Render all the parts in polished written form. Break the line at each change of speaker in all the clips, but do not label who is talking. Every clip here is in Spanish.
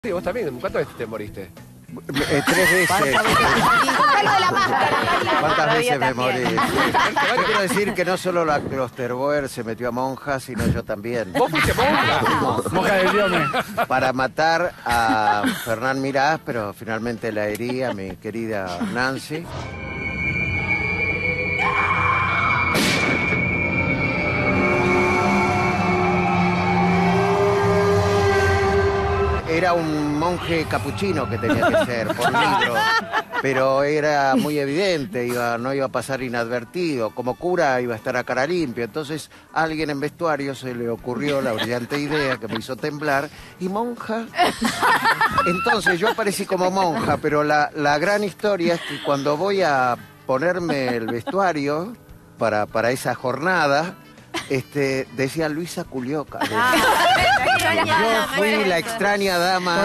Sí, vos también. ¿Cuántas veces te moriste?
3 veces. ¿Cuántas veces me morí? Yo quiero decir que no solo la Klosterboer se metió a monja, sino yo también.
¿Vos fuiste monja?
Monja del Diome.
Para matar a Fernán Mirás, pero finalmente la herí a mi querida Nancy. Era un monje capuchino que tenía que ser, por libro, pero era muy evidente, no iba a pasar inadvertido. Como cura iba a estar a cara limpia, entonces a alguien en vestuario se le ocurrió la brillante idea que me hizo temblar. ¿Y monja? Entonces yo aparecí como monja, pero la gran historia es que cuando voy a ponerme el vestuario para esa jornada, decía Luisa Culioca. Yo fui la extraña dama.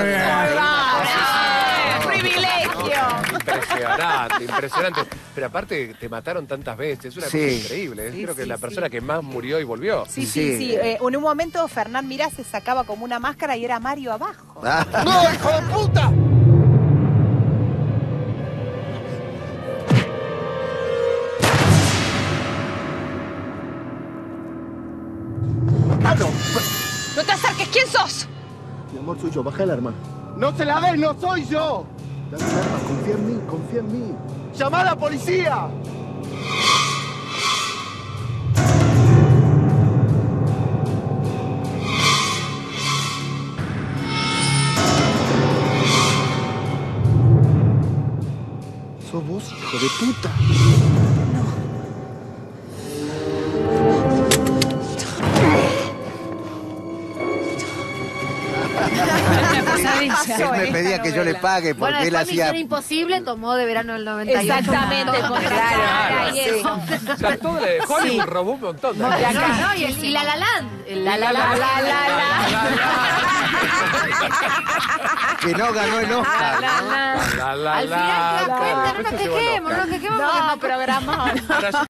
¡Privilegio!
Impresionante, impresionante. Pero aparte te mataron tantas veces, es una cosa increíble. Creo que la persona que más murió y volvió.
Sí. En un momento Fernán Mirás se sacaba como una máscara y era Mario abajo.
¡No, hijo de puta!
¡No te acerques! ¿Quién sos?
Mi amor, soy yo. Baja el arma.
¡No se la des! ¡No soy yo!
Dame el arma. Confía en mí. Confía en mí.
¡Llama a la policía!
¿Sos vos, hijo de puta?
Él me pedía que yo le pague porque
Bueno,
él
después
hacía...
Misión Imposible tomó de verano del 98.
Exactamente,
Claro,
y eso.
O sea, todo de Hollywood robó un montón de cosas.
No, y La La Land.
que no ganó el Oscar, ¿no?
Al final te das cuenta, no nos quejemos,
No, programón.
Ahora